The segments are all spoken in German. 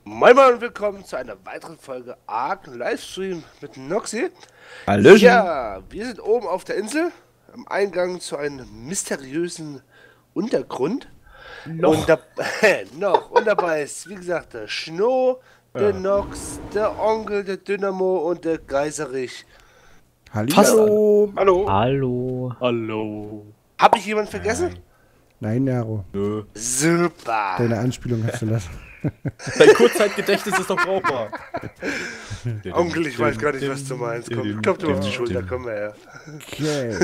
Moin Moin und willkommen zu einer weiteren Folge Ark Livestream mit Noxy. Hallöchen. Ja, wir sind oben auf der Insel, am Eingang zu einem mysteriösen Untergrund. Und dabei ist, wie gesagt, der Schno, der Nox, der Onkel, der Dynamo und der Geiserich. Hallo. Hallo. Hallo. Hallo. Hab ich jemanden vergessen? Nein, Nero. Nö. Super. Deine Anspielung hast du lassen. Dein Kurzzeitgedächtnis ist doch brauchbar. Onkel, ich weiß gar nicht, was du meinst. Komm, klopf dir auf die Schulter, komm mal her. Okay.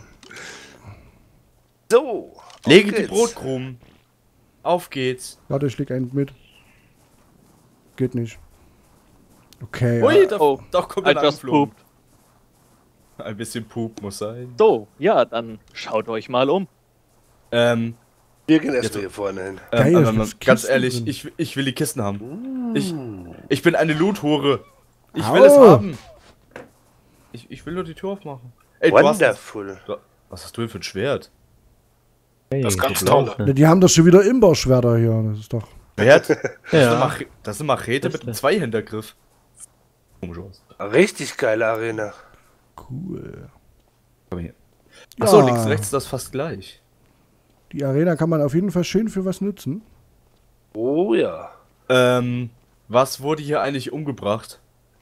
So. auf Lege die geht's. Brotkrumen. Auf geht's. Warte, ich leg einen mit. Geht nicht. Okay. Ui, da kommt ein Etwas Anflug. Pup. Ein bisschen Pup muss sein. So, ja, dann schaut euch mal um. Wir gehen erstmal hier vorne hin. Geil, aber was ganz Kisten ehrlich, drin. ich will die Kisten haben. Ich bin eine Loot-Hure. Ich will es Au. haben. Ich will nur die Tür aufmachen. Ey, Wonderful. Was hast du denn für ein Schwert? Das ganz toll. Na, die haben doch schon wieder Imberschwerter hier. Das ist doch. Schwert? Ja. Das ist eine Machete mit einem Zweihändergriff. Komisch aus. Richtig geile Arena. Cool. Komm hier. Achso, Ja. links, rechts ist das fast gleich. Die Arena kann man auf jeden Fall schön für was nutzen. Oh ja. Was wurde hier eigentlich umgebracht?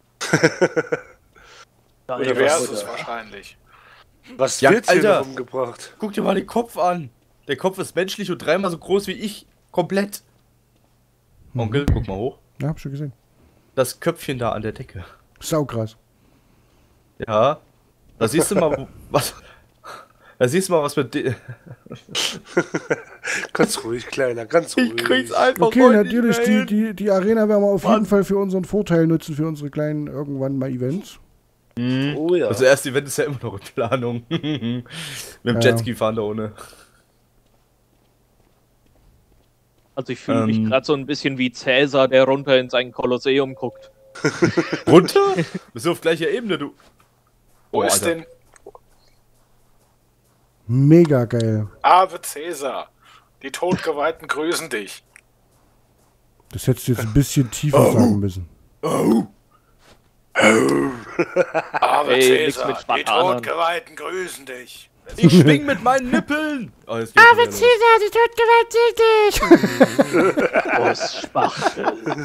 Universus wahrscheinlich. Was Ja, wird hier Alter. noch umgebracht? Guck dir mal den Kopf an. Der Kopf ist menschlich und dreimal so groß wie ich. Komplett. Onkel, guck mal hoch. Ja, hab schon gesehen. Das Köpfchen da an der Decke. Saukrass. Ja. Da siehst du mal, was. Da siehst du mal, was mit. Ganz ruhig, Kleiner, ganz ruhig. Ich krieg's einfach Okay, heute natürlich, nicht mehr hin. die Arena werden wir auf Mann. jeden Fall für unseren Vorteil nutzen, für unsere kleinen irgendwann mal Events. Oh ja. Also, erste Event ist ja immer noch in Planung. Mit dem Ja. Jetski fahren da ohne. Also ich fühle mich gerade so ein bisschen wie Cäsar, der runter in sein Kolosseum guckt. Runter? Bist du auf gleicher Ebene, du. Wo ist Alter. denn Mega geil. Ave Cäsar? Die Todgeweihten grüßen dich. Das hättest du jetzt ein bisschen tiefer sagen müssen. Ave Ey, nix Cäsar, mit die Spartanern. Todgeweihten grüßen dich. Ich schwing mit meinen Nippeln! Oh, jetzt geht's wieder los. Aus Spachtel.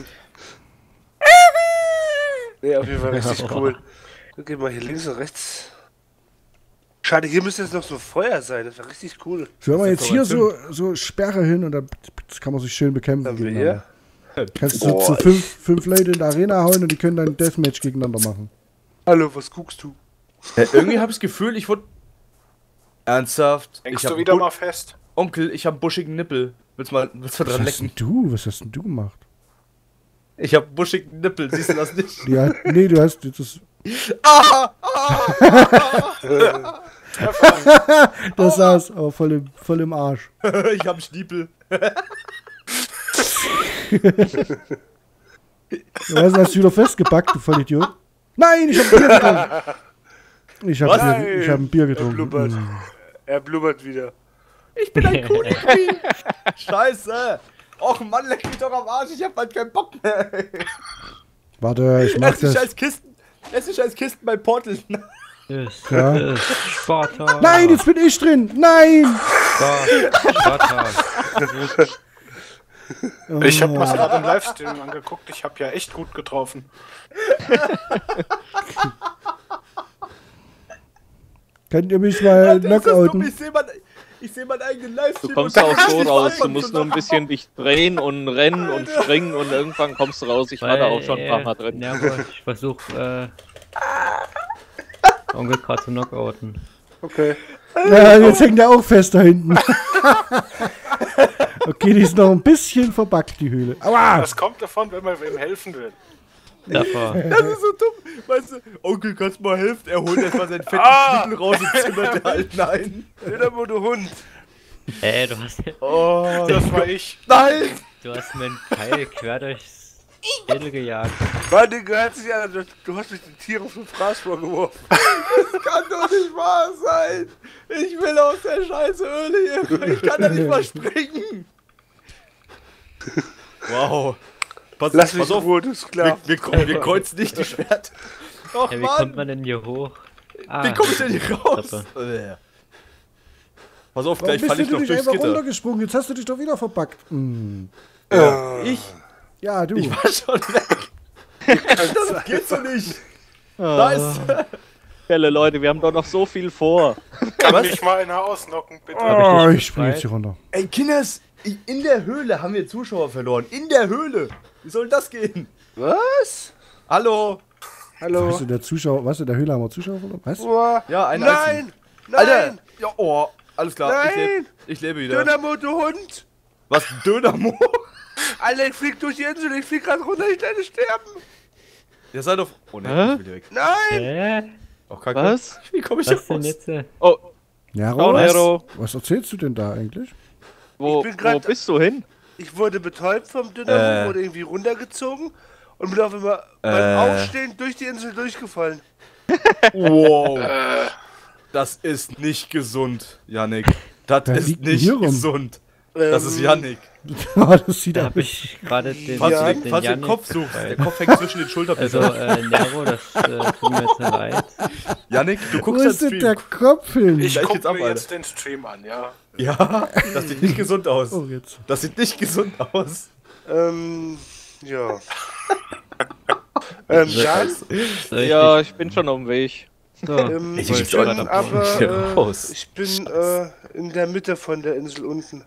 Nee, auf jeden Fall richtig cool. Dann gehen wir hier links und rechts. Schade, hier müsste jetzt noch so Feuer sein. Das wäre richtig cool. So haben wir Das jetzt ist hier aber so Sperre hin und dann kann man sich schön bekämpfen. Haben wir gegeneinander. hier? Kannst du Boah, zu fünf Leute in der Arena hauen und die können dann Deathmatch gegeneinander machen. Hallo, was guckst du? Irgendwie habe ich das Gefühl, ich wurde. Ernsthaft? Hängst Ich du hab wieder Bu- mal fest? Onkel, ich habe einen buschigen Nippel. Willst du mal Was dran hast denn lecken? du? Was hast denn du gemacht? Ich habe einen buschigen Nippel, siehst du das nicht? Ja, nee, du hast das. Das saß aber voll im Arsch. Ich habe einen Stiepel. Du hast du wieder festgepackt, du Vollidiot. Nein, ich hab Bier getrunken. Ich hab ein Bier Er getrunken. blubbert. Mm. Er blubbert wieder. Ich bin ein Kolibri. Scheiße. Och Mann, leck mich doch am Arsch, ich hab bald keinen Bock mehr. Warte, ich mach Ess die das. scheiß Kisten. Ess die scheiß Kisten bei Portal. Ja. Sparta. Nein, jetzt bin ich drin. Nein. Sparta. Ich habe mir gerade im Livestream angeguckt. Ich habe ja echt gut getroffen. Könnt ihr mich mal Das ist dumm, knockouten? ich seh meinen eigenen Livestream. Du kommst und auch kann so nicht raus. Du anfangen musst zu nur ein lachen. bisschen dich drehen und rennen und springen und irgendwann kommst du raus. Ich war da auch schon ein paar Mal drin. Ja, aber ich versuch, Onkel gerade zu knockouten. Okay. Ja, jetzt hängt er auch fest da hinten. Okay, die ist noch ein bisschen verbackt, die Höhle. Aua! Das kommt davon, wenn man wem helfen will. Davor. Das ist so dumm. Weißt du, Onkel, kannst du mal helfen? Er holt erstmal seinen fetten Schnittel raus und zimmert der Alten ein. Dynamo, du Hund. Du hast, Oh, Das war ich. nein! du hast mir einen Pfeil quer durchs Schädel gejagt. Mann, den gehört sich an. Du hast mich den Tier auf den Fraß vorgeworfen. Das kann doch nicht wahr sein! Ich will aus der scheiß Höhle hier! Ich kann da nicht mal springen! Wow! Lass mich in Ruhe, du Sklav. Wir kreuzen nicht die Schwert. Och, Ja, wie Mann. kommt man denn hier hoch? Wie komm ich denn hier raus? Pass auf, Warum gleich bist falle ich du doch nicht durchs einfach Gitter. runtergesprungen? Jetzt hast du dich doch wieder verbackt. Hm. Ich Ja, du. war schon weg. Das geht so nicht. Nice. Helle Leute, wir haben doch noch so viel vor. Kann mich mal einer ausnocken, bitte? Oh, dich ich spring jetzt befreit? hier runter. Ey, Kinders, in der Höhle haben wir Zuschauer verloren. In der Höhle. Wie soll das gehen? Was? Hallo. Hallo? Weißt du, der Zuschauer, weißt du, der Höhle haben wir Zuschauer verloren? Was? Boah. Ja, ein Nein! Nein! Alter. Ja, oh, alles klar. Nein! Ich lebe wieder. Dynamo, du Hund! Was? Dynamo? Alter, ich flieg durch die Insel, ich flieg grad runter, ich werde sterben! Ihr seid auf. Oh ne, Hä? ich will hier weg. Nein! Auch kacke. Was? Wie komme ich hier Was denn raus? jetzt? Oh, Nero, Nero. was erzählst du denn da eigentlich? Wo, Ich bin grad- wo bist du hin? Ich wurde betäubt vom Dynamo, wurde irgendwie runtergezogen und bin auf einmal beim Aufstehen durch die Insel durchgefallen. Wow. Das ist nicht gesund, Yannick. Das Wer ist liegt denn nicht hier rum? gesund. Das ist Yannick. Das sieht Da aus. habe ich gerade den, Falls Ja. du den Yannick Kopf suchst, befreit. der Kopf hängt zwischen den Also, Schulterblättern. Nero, das tut mir jetzt leid. Yannick, du Wo guckst deinen ist denn der Stream. Kopf hin? Ich Gleich guck geht's ab, mir Alter. jetzt den Stream an, ja. Ja, das sieht nicht gesund aus. Oh, jetzt. Das sieht nicht gesund aus. Ja. Dann, Soll ich Ja, dich- ich bin schon auf dem Weg. So. Ich ich will bin schon aber, raus. ich bin in der Mitte von der Insel unten.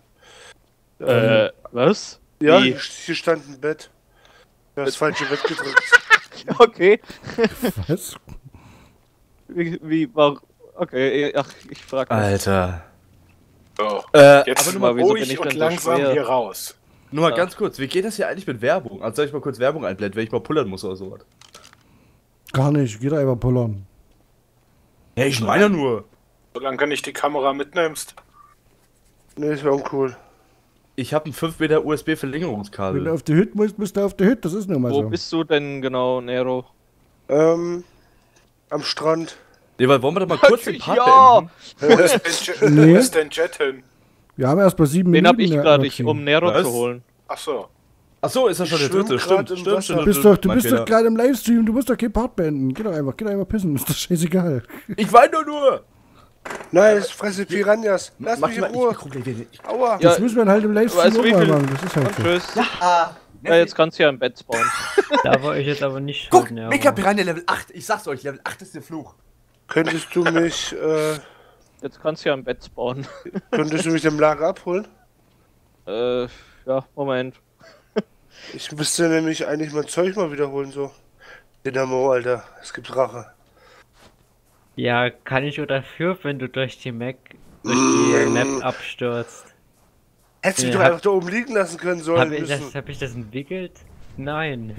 Was? Ja, Wie? hier stand ein Bett. Du hast das falsche Bett gedrückt. Okay. Was? Wie war. Okay, ach, ich frag mich. Alter. So. Aber Jetzt nur mal, mal, wieso bin ruhig ich und denn so langsam schwer? hier raus. nur mal ganz kurz, wie geht das hier eigentlich mit Werbung? Also soll ich mal kurz Werbung einblenden, wenn ich mal pullern muss oder sowas? Gar nicht, geh da einfach pullern. Ja, ich meine nur. Solange du nicht die Kamera mitnimmst. Ne, das war uncool. Ich habe ein 5 Meter Wenn du USB-Verlängerungskabel. auf die Hütte musst, musst du auf die Hütte, das ist nun mal Wo so. bist du denn genau, Nero? Am Strand. Nee, weil wollen wir doch mal kurz den Part Ja! beenden? Nee. Wo ist denn Jet hin? Wir haben erst bei 7 Den Minuten. hab ich ja, gerade, Maxi. um Nero Was? zu holen. Achso. Achso, ist das schon der schwimm dritte? grad Stimmt, im stimmt, Wasser. stimmt. Du bist doch, du Mein bist Fehler. doch gerade im Livestream, du musst doch kein Part beenden. Geh doch einfach pissen, ist doch scheißegal. Ich meine doch nur! Nein, das fresse Piranhas. Lass mich in Ruhe. Aua. Ja, Das müssen wir halt im Livestream weißt du, auch wie mal viel- machen, das ist halt Und so. tschüss. Ja, jetzt kannst du ja im Bett spawnen. Da war ich jetzt aber nicht Guck, schuld, Nero. Mega Piranha Level 8. Ich sag's euch, Level 8 ist der Fluch. Könntest du mich, Jetzt kannst du ja im Bett spawnen. im Lager abholen? Ja, Moment. Ich müsste nämlich eigentlich mein Zeug mal wiederholen, so. Dynamo, Alter. Es gibt Rache. Ja, kann ich nur dafür, wenn du durch die Map abstürzt. Hättest du mich Ja, doch hab- einfach da oben liegen lassen können sollen Habe ich, müssen. hab ich das entwickelt? Nein.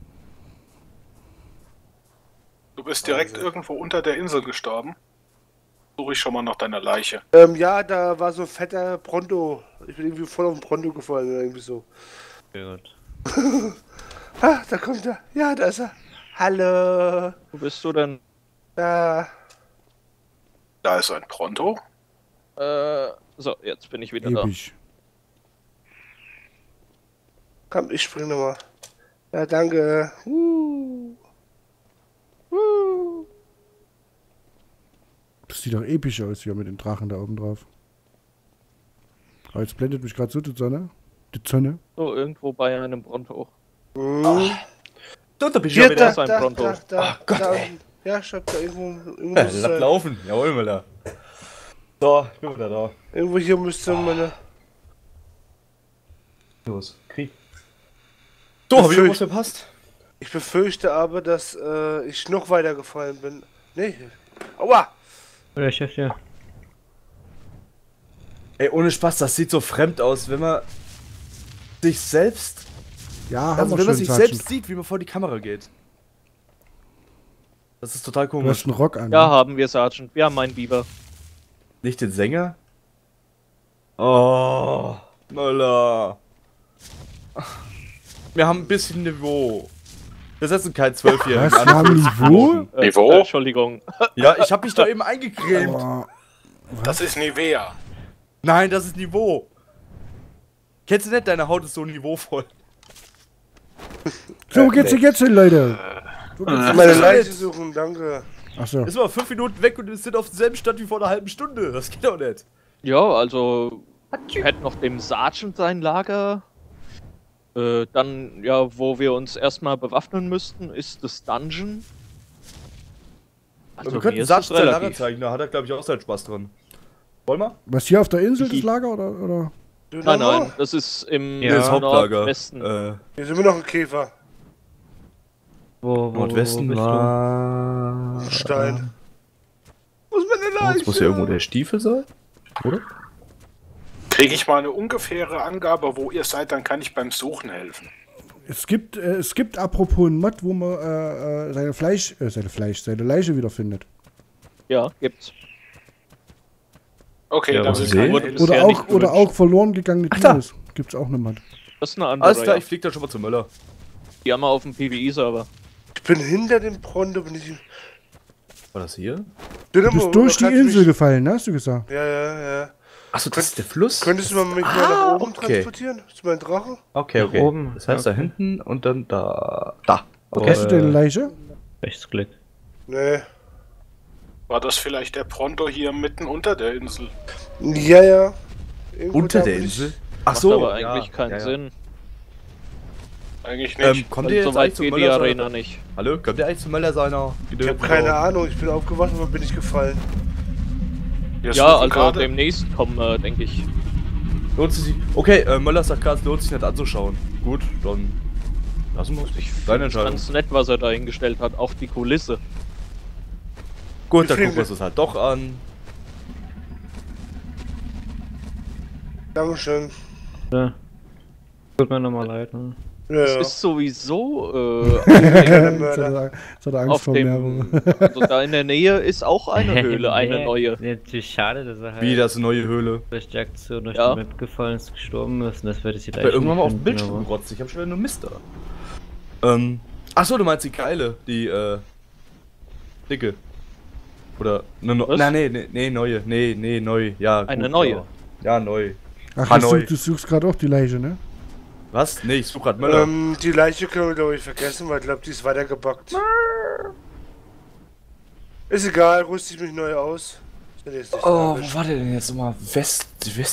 Du bist direkt irgendwo unter der Insel gestorben. Suche ich schon mal nach deiner Leiche. Ja, da war so ein fetter Pronto. Ich bin irgendwie voll auf den Pronto gefallen oder irgendwie so. Gut. Ah, da kommt er. Ja, da ist er. Hallo. Wo bist du denn? Da. Da ist ein Pronto. So, jetzt bin ich wieder da. Episch. Komm, ich spring nochmal. Ja, danke. Das sieht doch episch aus hier mit den Drachen da oben drauf. Aber jetzt blendet mich gerade so die Sonne. Die Sonne. So, irgendwo bei einem Bronto. Da bin ich Hier, ja wieder. so ein Pronto. da, Gott, da ey. unten. Ja, ich hab da irgendwo Ja, muss das es hat sein. laufen. Jawohl, Müller. So, ich bin wieder da. Irgendwo hier müsste meine. Los, Krieg. So, hab ich Befürcht- irgendwas verpasst? Ich befürchte aber, dass ich noch weiter gefallen bin. Nee. Aua! Oder Chef, ja. Ey, ohne Spaß, das sieht so fremd aus, wenn man sich selbst, Ja, haben also wir wenn man schon, sich Sergeant. selbst sieht, wie man vor die Kamera geht. Das ist total Du hast komisch. einen Rock an. Ja, ne? haben wir, Sergeant. Wir haben einen Biber. Nicht den Sänger? Oh, Möller. Wir haben ein bisschen Niveau. Wir setzen keinen 12-Jährigen Was? Wir haben Niveau? Niveau? Entschuldigung. Ja, ich hab mich da eben eingecremt. Oh, Das ist Nivea. Nein, das ist Niveau. Kennst du nicht, deine Haut ist so niveauvoll. So, wo geht's denn jetzt hin, Leute? Wo geht's Meine Leiche suchen, danke. Achso. Ist mal 5 Minuten weg und wir sind auf demselben Stand wie vor einer halben Stunde. Das geht doch nicht. Ja, also wir hätten noch dem Sergeant sein Lager. Dann, ja, wo wir uns erstmal bewaffnen müssten, ist das Dungeon. Also wir mir könnten ist das Satz sein Lager relativ. zeigen, da hat er, glaube ich, auch seinen Spaß dran. Wollen wir? Was hier auf der Insel, das Lager, oder? Nein, das ist im Ja. Das Hauptlager. Nordwesten. Hier sind wir noch ein Käfer. Wo Nordwesten bist du? war... Stein. Wo ist meine Leiche? Jetzt muss ja irgendwo der Stiefel sein, oder? Kriege ich mal eine ungefähre Angabe, wo ihr seid, dann kann ich beim Suchen helfen. Es gibt apropos einen Mod, wo man seine Leiche wiederfindet. Ja, gibt's. Okay, Ja, dann was will ich keiner sehe. helfen. Oder auch verloren gegangene Dinos. Gibt's auch eine Mod. Das ist eine andere. Alles klar, Ja. ich flieg da schon mal zu Möller. Die haben wir auf dem PvE-Server. Ich bin hinter dem Pronto, bin ich. War das hier? Du bist durch die Insel gefallen, ne, hast du gesagt? Ja. Achso, das ist der Fluss? Könntest du mich mal nach oben okay. transportieren? Zu meinem Drache? Okay, Nach okay. oben? Das heißt da Okay. hinten und dann da. Da. Okay. Hast du deine Leiche? Rechtsklick. Nee. War das vielleicht der Pronto hier mitten unter der Insel? Ja. Irgendwo Unter da, der wo ich- Insel? Macht aber eigentlich keinen ja. Sinn. Eigentlich nicht. Kommt Weil ihr so jetzt weit eigentlich zu geht die Möller Arena seiner... nicht. Hallo? Kommt ihr eigentlich zu Möller seiner... Ich hab keine Ahnung, ich bin aufgewacht und dann bin ich gefallen. Wir Ja, suchen also gerade- demnächst kommen wir, denke ich. Lohnt es sich... Okay, Möller sagt gerade, es lohnt sich nicht anzuschauen. Gut, dann... Lassen wir es. Ich Deine finde Entscheidung. ganz nett, was er da hingestellt hat. Auch die Kulisse. Gut, dann Wie gucken wir uns das halt doch an. Dankeschön. Ja. Tut mir nochmal leid, ne? Ja, Es ja. ist sowieso Keine Jetzt Mörder. hat er Angst auf vor dem. mir. Also da in der Nähe ist auch eine Höhle, eine Nee, neue. nee, natürlich schade, dass er halt Wie, das ist eine neue Höhle. durch die Aktion durch Ja. die Map gefallen ist, gestorben ist. Und das wird es Ich hab irgendwann mal auf dem Bildschirm gerotzt. Ich hab schon wieder nur Mist da. Achso, du meinst die geile, die, dicke. Oder, ne, Was? nee, neue. Nee, neu. Ja, gut, Eine neue? Ja, neu. Ach, Hanoi. du suchst gerade auch die Leiche, ne? Was? Nee, ich such grad Möller. Die Leiche können wir, glaube ich, vergessen, weil ich glaube, die ist weitergebackt. Ist egal, rüste ich mich neu aus. Ist jetzt nicht tragisch. war der denn jetzt nochmal? West.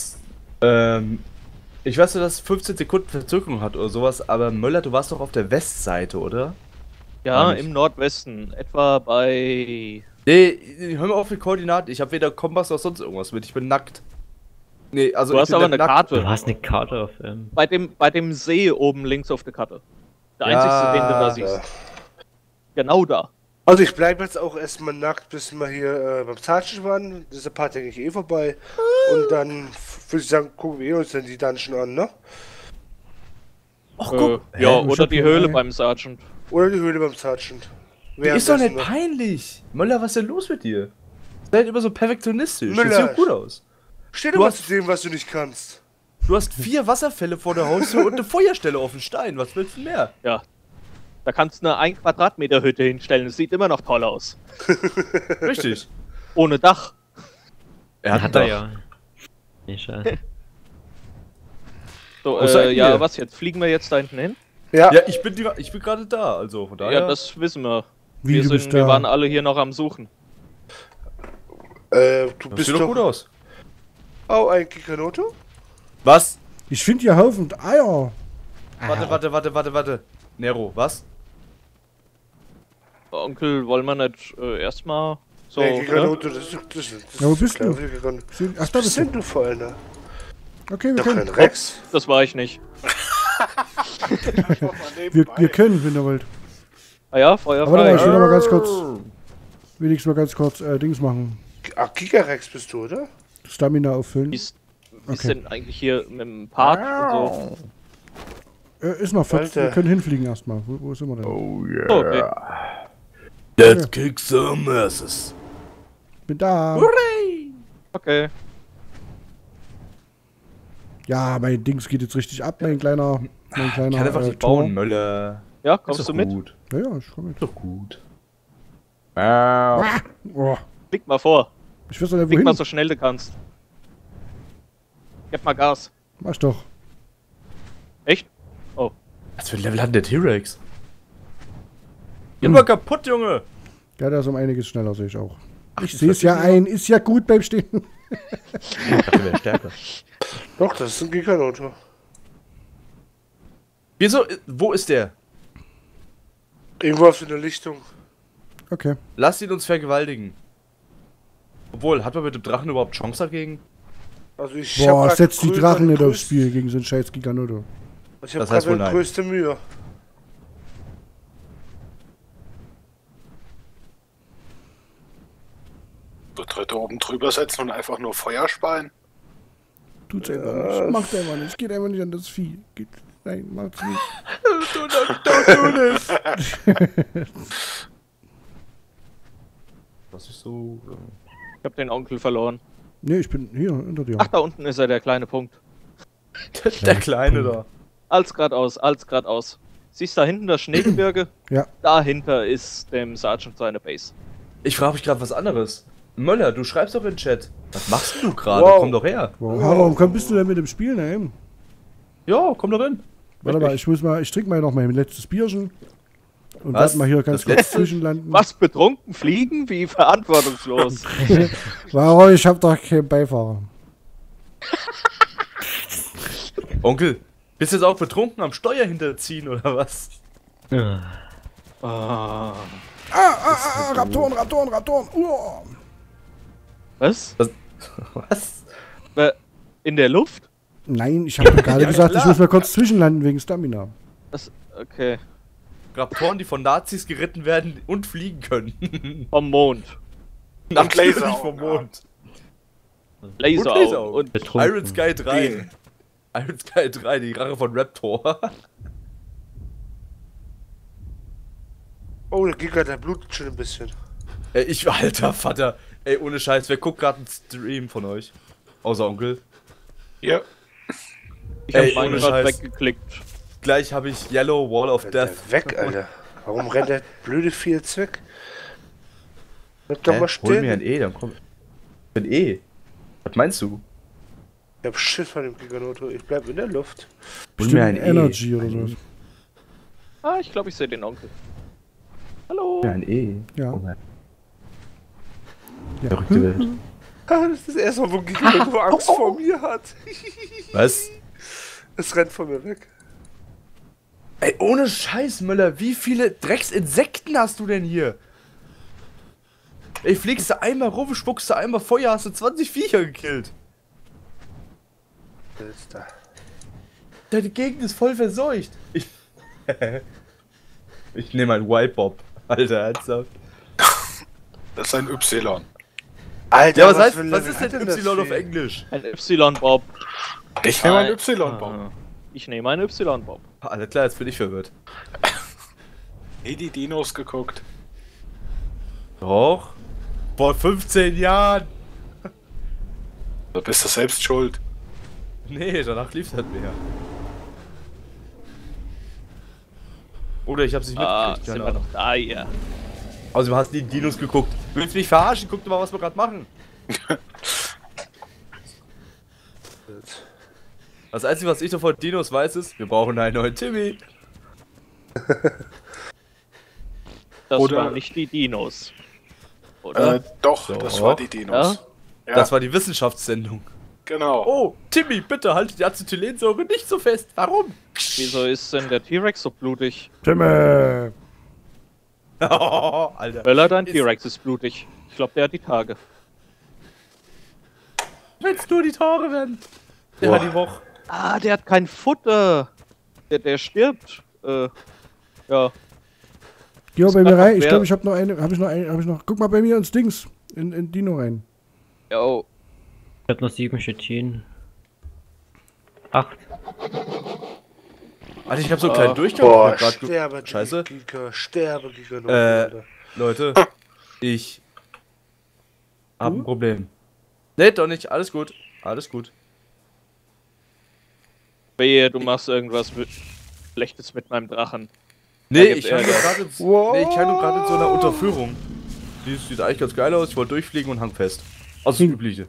Ich weiß nur, dass es 15 Sekunden Verzögerung hat oder sowas, aber Möller, du warst doch auf der Westseite, oder? Ja, War nicht. im Nordwesten. Etwa bei. Nee, hör mal auf mit Koordinaten. Ich habe weder Kompass noch sonst irgendwas mit. Ich bin nackt. Nee, also Du ich hast bin aber nicht eine nackt. Du Karte. hast eine Karte auf Bei dem See oben links auf der Karte. Der Ja, einzige, den du da siehst. Genau da. Also ich bleibe jetzt auch erstmal nackt, bis wir hier beim Sergeant waren. Dieser Part denke ich eh vorbei. Und dann würde ich sagen, gucken wir uns dann die Dungeon an, ne? Ach, guck. Ja, Hä? oder die Höhle Hä? beim Sergeant. Oder die Höhle beim Sergeant. Die ist doch nicht Währenddessen noch. peinlich. Möller, was ist denn los mit dir? Seid immer so perfektionistisch. Müller. Das sieht doch gut aus. Steh Du doch mal hast- zu dem, was du nicht kannst. Du hast 4 Wasserfälle vor der Haustür und eine Feuerstelle auf dem Stein. Was willst du mehr? Ja. Da kannst du eine 1 Quadratmeter Hütte hinstellen. Es sieht immer noch toll aus. Richtig. Ohne Dach. Hat er ja. Nicht schade. So, Wo seid ja, ihr? was jetzt? Fliegen wir jetzt da hinten hin? Ja, Ja, ich bin gerade da. Also von daher. Ja, das wissen wir. Wie, du bist Wir da? waren alle hier noch am Suchen. du das bist sieht doch gut doch aus. auch ein Kikanoto? Was? Ich finde hier Haufen Eier. Warte. Nero, was? Onkel, wollen wir nicht erstmal so. Nee, ne? Kikanoto, das ist Ja, wo bist du? Kikanoto. Ach, da Was bist sind du. du für einer? Okay, wir Doch kein können. Rex. Das war ich nicht. Wir können, wenn ihr wollt. Ah ja, Feuer Aber warte mal, ich frei. will noch mal ganz kurz. Wenigstens mal ganz kurz Dings machen. Ach, Gigarex bist du, oder? Stamina auffüllen. Wie ist Okay. denn eigentlich hier mit dem Part und so? Ist noch 40. Wir Alter. können hinfliegen erstmal. Wo sind wir denn? Oh yeah. Oh, okay. Let's kick some asses. Bin da. Okay. Ja, mein Dings geht jetzt richtig ab, mein kleiner. Ich kann einfach nicht Tor. bauen, Möller. Ja, Ist kommst doch du mit? gut. Ja, ja, ich komm mit. Ist doch gut. Oh, Flieg mal vor. ich weiß doch nicht, Flieg mal wohin. so schnell du kannst. Gib mal Gas. Mach doch. Echt? Oh. Was für ein Level hat der T-Rex? Immer kaputt, Junge! Ja, der ist um einiges schneller, sehe ich auch. Ach, Ich sehe es ja ein, ist ja gut beim Stehen. Der wäre stärker. Doch, das ist ein Giganauto. Wieso? Wo ist der? Irgendwo auf so einer Lichtung. Okay. Lasst ihn uns vergewaltigen. Obwohl, hat man mit dem Drachen überhaupt Chance dagegen? Also ich Boah, hab setz die größte- Drachen nicht aufs größte- Spiel gegen so einen scheiß Giganauto. Ich hab Das heißt gerade wohl nein. größte Mühe. So dritte oben drüber setzen und einfach nur Feuer speien. Tut's einfach nicht. Macht einfach nicht. Geht einfach nicht an das Vieh. Geht. Nein, macht's nicht. Das ist so. Ich hab den Onkel verloren. Nee, ich bin hier hinter dir. Ach, da unten ist er, der kleine Punkt. Der Kleine da. Als geradeaus, als geradeaus. Siehst du da hinten das Schneegebirge? Ja. Dahinter ist dem Sergeant seine Base. Ich frage mich gerade was anderes. Möller, du schreibst doch in den Chat. Was machst du gerade? Wow. Komm doch her. Wow, warum bist du denn mit dem Spiel daheim? Ja, komm doch hin. Warte mal, ich trinke mal noch mein letztes Bierchen. Und Was? werd mal hier ganz Das kurz letzte? zwischenlanden. Was, betrunken fliegen? Wie verantwortungslos. Warum? Ich hab doch keinen Beifahrer. Onkel, bist du jetzt auch betrunken am Steuer hinterziehen oder was? Ah. Raptoren. Was? Was? In der Luft? Nein, ich habe gerade Ja, gesagt, ich klar. muss mal kurz zwischenlanden wegen Stamina. Okay. Raptoren, die von Nazis geritten werden und fliegen können. Vom Mond. Und Laseraugen, vom Mond. Laseraugen und Betrunken. Iron Sky 3. Iron Sky 3, die Rache von Raptor. Oh, der Giga, der blutet schon ein bisschen. Ey, alter Vater. Ey, ohne Scheiß, wer guckt gerade einen Stream von euch? Außer Onkel. Ja. ich hab Ey, meinen ohne gerade Scheiß. weggeklickt. Gleich habe ich Yellow Wall of Rennt der Death. weg, Alter. Warum rennt der blöde Vieh jetzt weg? Bleib doch mal Hol mir ein stehen. E, dann komm. Ein E. Was meinst du? Ich hab Schiss von dem Giganauto. Ich bleib in der Luft. Hol mir ein Energy E. oder sowas. Ah, ich glaube, ich sehe den Onkel. Hallo. Ja, ein E. Ja. Oh mein. Ja. Verrückte Welt. Ah, das ist das erste Mal, wo ein Giganauto Angst vor mir hat. Was? Es rennt von mir weg. Ey, ohne Scheiß, Möller, wie viele Drecksinsekten hast du denn hier? Ey, fliegst du einmal rum, spuckst du einmal Feuer, hast du 20 Viecher gekillt. Jetzt da. Deine Gegend ist voll verseucht. Ich nehme einen Wipe-Bob. Alter, ernsthaft. Das ist ein Y. Alter, Ja, was für ein was Level ist hat denn das Y auf Vieh? Englisch? Ein Y-Bob. Ich nehme ein Y-Baum. Ah, ich nehme einen Y-Bob. Alles klar, jetzt bin ich verwirrt. Nie die Dinos geguckt. Doch. Vor 15 Jahren. Du bist du selbst schuld. Nee, danach lief das mehr. Oder ich hab's nicht Ah, mitgekriegt, sind keine wir Ahnung. noch da, ja. Also, hast die Dinos geguckt. Willst du mich verarschen? Guck doch mal, was wir gerade machen. Das Einzige, was ich doch von Dinos weiß, ist, wir brauchen einen neuen Timmy. Das Oder- waren nicht die Dinos. Oder? Doch, Doch. das war die Dinos. Ja, Das war die Wissenschaftssendung. genau. Oh, Timmy, bitte halte die Acetylensäure nicht so fest. Warum? Wieso ist denn der T-Rex so blutig? Timme! Oh, Alter. Möller, dein Ist- T-Rex ist blutig. Ich glaube, der hat die Tage. Wenn's nur die Tore werden. Der Boah. hat die Woche. Ah, der hat kein Futter. Der stirbt. Ja. Geh mal Ist bei mir grad rein. noch Ich wer- glaube, ich habe noch. Guck mal bei mir ins Dings. In Dino rein. Jo. Ich hab noch 7 Schittchen. 8. Alter, ich hab so einen kleinen Durchgang. Boah, Ich hab grad sterbe, Scheiße. Giga, sterbe, Giga. Leute, ich hab ein Problem. Nee, doch nicht. Alles gut. Alles gut. Wehe, du machst irgendwas Schlechtes mit meinem Drachen. Nee, Da gibt's ich hang nur Ärger. gerade in so einer Unterführung. Die sieht eigentlich ganz geil aus. Ich wollte durchfliegen und hang fest. Also das Übliche.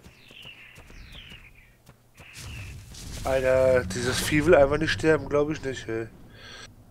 Alter, dieses Vieh will einfach nicht sterben, glaube ich nicht, ey.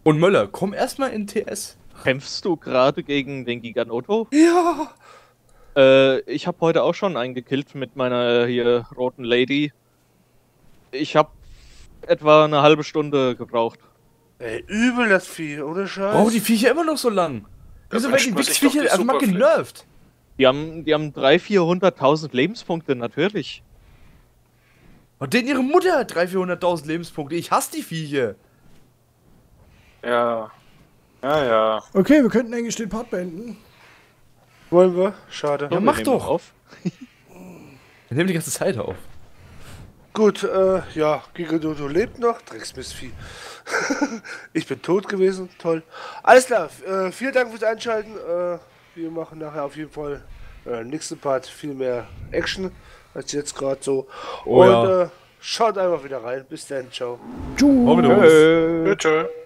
Und Möller, komm erstmal in TS. Kämpfst du gerade gegen den Giganoto? Ja. Ich habe heute auch schon einen gekillt mit meiner hier roten Lady. Ich habe etwa eine halbe Stunde gebraucht. Ey, übel das Vieh, ohne Scheiß. Warum die Viecher immer noch so lang? Wieso werden die wünscht man sich doch die Wichsviecher einfach mal Superflip. genervt? Die haben 300.000, 400.000 Lebenspunkte, natürlich. Und denen ihre Mutter hat 300.000, 400.000 Lebenspunkte. Ich hasse die Viecher. Ja. Ja, ja. Okay, wir könnten eigentlich den Part beenden. Wollen wir? Schade. Ja, Wir mach nehmen doch. auf. Wir nehmen die ganze Zeit auf. Gut, ja, Giganoto lebt noch, Drecksmissvieh. Ich bin tot gewesen, toll. Alles klar, vielen Dank fürs Einschalten. Wir machen nachher auf jeden Fall nächsten Part viel mehr Action als jetzt gerade so. Oh Und ja. schaut einfach wieder rein. Bis dann, ciao. Tschüss. Tschüss. Bitte.